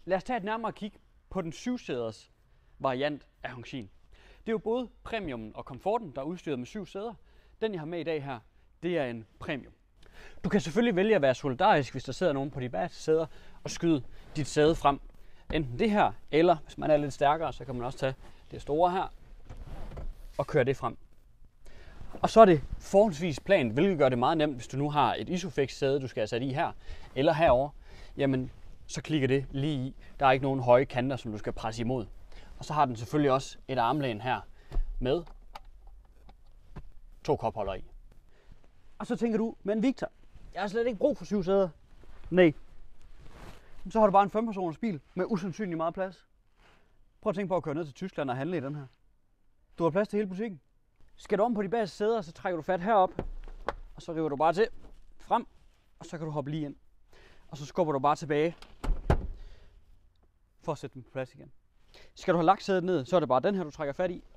Lad os tage et nærmere kig på den 7-sæders variant af Hongqi'en. Det er jo både premiumen og komforten, der er udstyret med 7 sæder. Den jeg har med i dag her, det er en premium. Du kan selvfølgelig vælge at være solidarisk, hvis der sidder nogen på de bagerste sæder, og skyde dit sæde frem. Enten det her, eller hvis man er lidt stærkere, så kan man også tage det store her og køre det frem. Og så er det forholdsvis plant, hvilket gør det meget nemt, hvis du nu har et Isofix sæde, du skal have sat i her, eller herover. Jamen, så klikker det lige i. Der er ikke nogen høje kanter, som du skal presse imod. Og så har den selvfølgelig også et armlæn her med 2 kopholder i. Og så tænker du, men Victor, jeg har slet ikke brug for 7 sæder. Nej. Så har du bare en 5-personers bil med usandsynligt meget plads. Prøv at tænke på at køre ned til Tyskland og handle i den her. Du har plads til hele butikken. Skal du om på de bagerste sæder, så trækker du fat herop, og så river du bare til frem, og så kan du hoppe lige ind. Og så skubber du bare tilbage for at sætte dem på plads igen. Skal du have lagt sædet ned, så er det bare den her, du trækker fat i.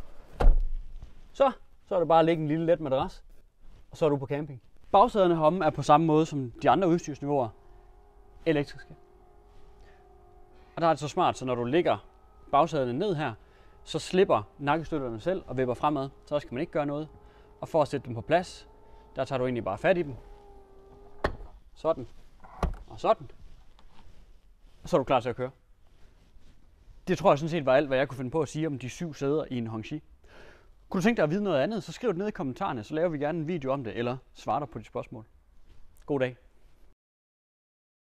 Så er det bare at lægge en lille let madras, og så er du på camping. Bagsæderne heromme er på samme måde som de andre udstyrsniveauer elektriske. Og der er det så smart, så når du lægger bagsæderne ned her, så slipper nakkestøtterne selv og vipper fremad. Så skal man ikke gøre noget. Og for at sætte dem på plads, der tager du egentlig bare fat i dem. Sådan. Og sådan. Og så er du klar til at køre. Det tror jeg sådan set var alt, hvad jeg kunne finde på at sige om de 7 sæder i en Hongqi. Kunne du tænke dig at vide noget andet, så skriv det ned i kommentarerne, så laver vi gerne en video om det, eller svarer dig på de spørgsmål. God dag.